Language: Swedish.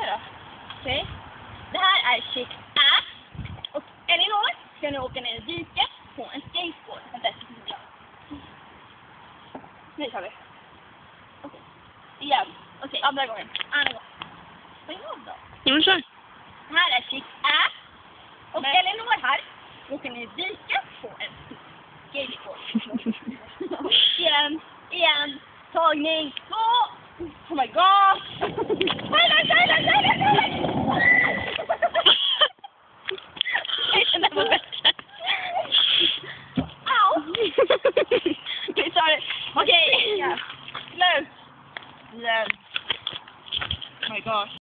då. Okej. Det här är chick A. Och Elinor ska nu åka ner i diket på en skateboard. Vänta, nu kör vi. Okej. Igen. Okej, andra gången. Andra gången. Vad gör då? Jo, kör. Det här är chick A. Och Elinor här åker ner i diket på en skateboard. Igen. Tagning 2. Oh my god. Nej. Den där var bättre.